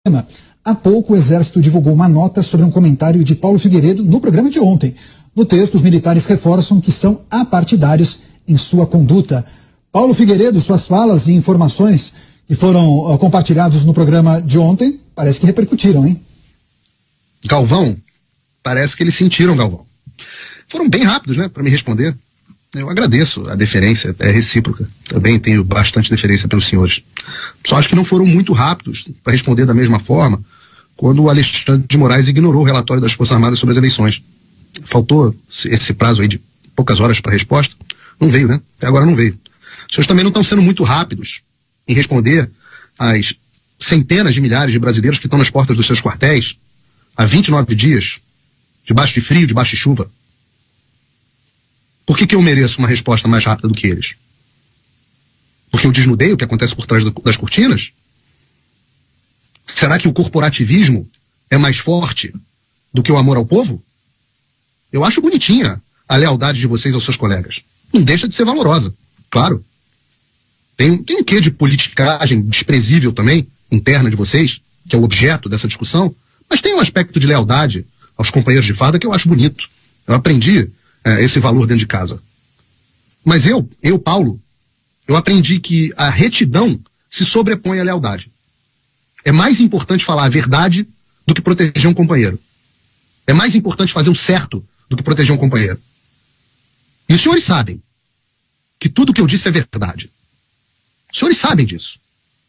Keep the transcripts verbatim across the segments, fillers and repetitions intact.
Há pouco o Exército divulgou uma nota sobre um comentário de Paulo Figueiredo no programa de ontem. No texto, os militares reforçam que são apartidários em sua conduta. Paulo Figueiredo, suas falas e informações que foram uh, compartilhados no programa de ontem, parece que repercutiram, hein? Galvão, parece que eles sentiram, Galvão. Foram bem rápidos, né, para me responder. Eu agradeço a deferência, é recíproca. Também tenho bastante deferência pelos senhores. Só acho que não foram muito rápidos para responder da mesma forma quando o Alexandre de Moraes ignorou o relatório das Forças Armadas sobre as eleições. Faltou esse prazo aí de poucas horas para resposta. Não veio, né? Até agora não veio. Os senhores também não estão sendo muito rápidos em responder às centenas de milhares de brasileiros que estão nas portas dos seus quartéis há vinte e nove dias, debaixo de frio, debaixo de chuva. Por que que eu mereço uma resposta mais rápida do que eles? Porque eu desnudei o que acontece por trás do, das cortinas? Será que o corporativismo é mais forte do que o amor ao povo? Eu acho bonitinha a lealdade de vocês aos seus colegas. Não deixa de ser valorosa, claro. Tem, tem um quê de politicagem desprezível também, interna de vocês, que é o objeto dessa discussão, mas tem um aspecto de lealdade aos companheiros de farda que eu acho bonito. Eu aprendi é, esse valor dentro de casa. Mas eu, eu, Paulo, eu aprendi que a retidão se sobrepõe à lealdade. É mais importante falar a verdade do que proteger um companheiro. É mais importante fazer o certo do que proteger um companheiro. E os senhores sabem que tudo que eu disse é verdade. Os senhores sabem disso.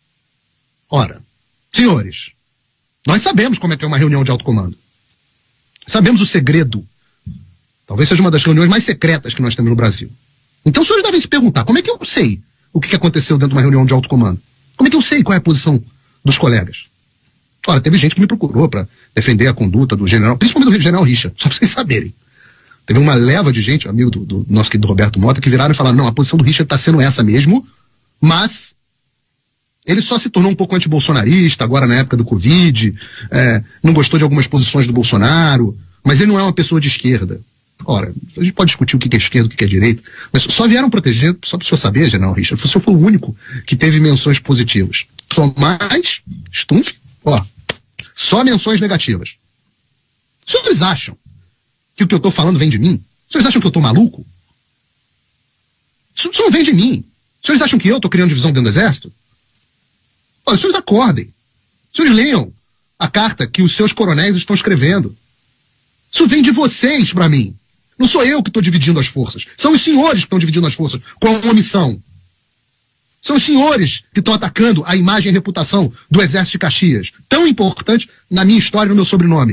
Ora, senhores, nós sabemos como é que é uma reunião de alto comando. Sabemos o segredo. Talvez seja uma das reuniões mais secretas que nós temos no Brasil. Então os senhores devem se perguntar, como é que eu sei o que aconteceu dentro de uma reunião de alto comando? Como é que eu sei qual é a posição dos colegas? Ora, teve gente que me procurou para defender a conduta do general, principalmente do general Richard, só para vocês saberem. Teve uma leva de gente, amigo do, do nosso querido Roberto Mota, que viraram e falaram, não, a posição do Richard está sendo essa mesmo, mas ele só se tornou um pouco antibolsonarista agora na época do Covid, é, não gostou de algumas posições do Bolsonaro, mas ele não é uma pessoa de esquerda. Ora, a gente pode discutir o que é esquerda, o que é direita, mas só vieram proteger, só para o senhor saber, general Richard, o senhor foi o único que teve menções positivas. Tomás Stumpf, ó, só menções negativas. Os senhores acham que o que eu estou falando vem de mim? Os senhores acham que eu estou maluco? Isso, isso não vem de mim. Os senhores acham que eu estou criando divisão dentro do Exército? Olha, os senhores acordem. Os senhores leiam a carta que os seus coronéis estão escrevendo. Isso vem de vocês para mim. Não sou eu que estou dividindo as forças. São os senhores que estão dividindo as forças com a omissão. São os senhores que estão atacando a imagem e a reputação do Exército de Caxias, tão importante na minha história e no meu sobrenome.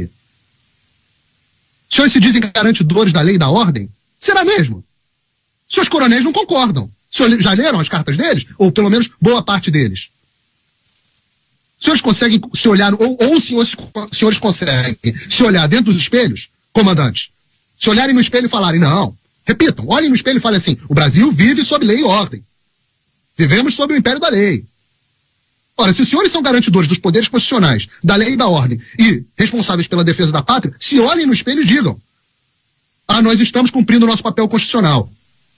Os senhores se dizem garantidores da lei e da ordem? Será mesmo? Os seus coronéis não concordam. Os senhores já leram as cartas deles? Ou pelo menos boa parte deles? Os senhores conseguem se olhar, ou, ou os senhores, os senhores conseguem se olhar dentro dos espelhos, comandante? Se olharem no espelho e falarem, não, repitam, olhem no espelho e falem assim, o Brasil vive sob lei e ordem. Vivemos sob o império da lei. Ora, se os senhores são garantidores dos poderes constitucionais, da lei e da ordem, e responsáveis pela defesa da pátria, se olhem no espelho e digam, ah, nós estamos cumprindo o nosso papel constitucional.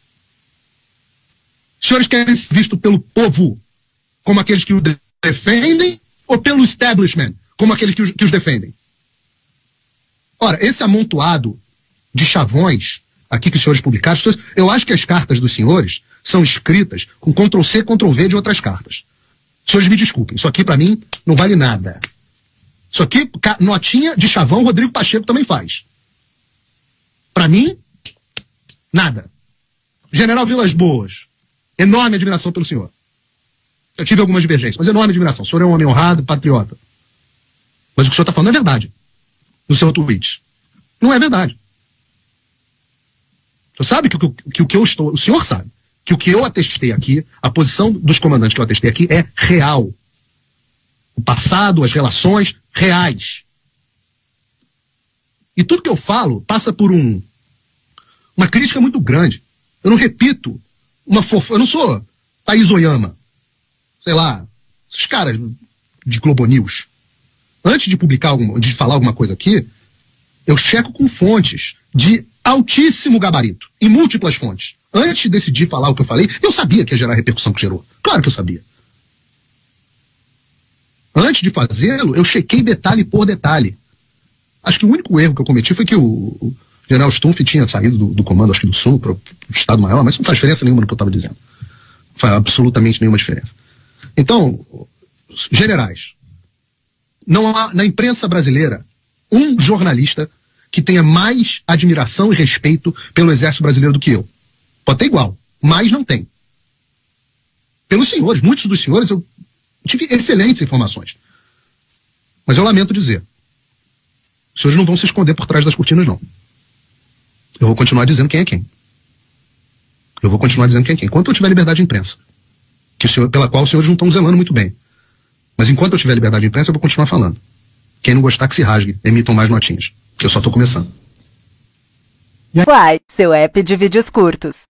Os senhores querem ser vistos pelo povo como aqueles que o defendem, ou pelo establishment como aqueles que os, que os defendem? Ora, esse amontoado de chavões aqui que os senhores publicaram, eu acho que as cartas dos senhores são escritas com control C, control V de outras cartas. Os senhores me desculpem, isso aqui para mim não vale nada. Isso aqui, notinha de chavão, Rodrigo Pacheco também faz. Para mim, nada. General Vilas Boas, enorme admiração pelo senhor. Eu tive algumas divergências, mas enorme admiração. O senhor é um homem honrado, patriota. Mas o que o senhor está falando é verdade. No seu tweet. Não é verdade. O senhor sabe que o que, que, que eu estou... O senhor sabe que o que eu atestei aqui, a posição dos comandantes que eu atestei aqui é real. O passado, as relações reais. E tudo que eu falo passa por um uma crítica muito grande. Eu não repito uma fofa... Eu não sou Thaís Oyama. Sei lá, esses caras de Globo News. Antes de publicar, alguma, de falar alguma coisa aqui, eu checo com fontes de altíssimo gabarito, em múltiplas fontes. Antes de decidir falar o que eu falei, eu sabia que ia gerar a repercussão que gerou. Claro que eu sabia. Antes de fazê-lo, eu chequei detalhe por detalhe. Acho que o único erro que eu cometi foi que o, o general Stumpf tinha saído do, do comando, acho que do Sul, para o Estado-Maior, mas isso não faz diferença nenhuma no que eu estava dizendo. Não faz absolutamente nenhuma diferença. Então, generais, não há na imprensa brasileira um jornalista que tenha mais admiração e respeito pelo Exército Brasileiro do que eu. Pode ter igual, mas não tem. Pelos senhores, muitos dos senhores, eu tive excelentes informações. Mas eu lamento dizer, os senhores não vão se esconder por trás das cortinas, não. Eu vou continuar dizendo quem é quem. Eu vou continuar dizendo quem é quem. Enquanto eu tiver liberdade de imprensa, que o senhor, pela qual os senhores não estão zelando muito bem. Mas enquanto eu tiver liberdade de imprensa, eu vou continuar falando. Quem não gostar que se rasgue, emitam mais notinhas. Que eu só estou começando. Uai, seu app de vídeos curtos.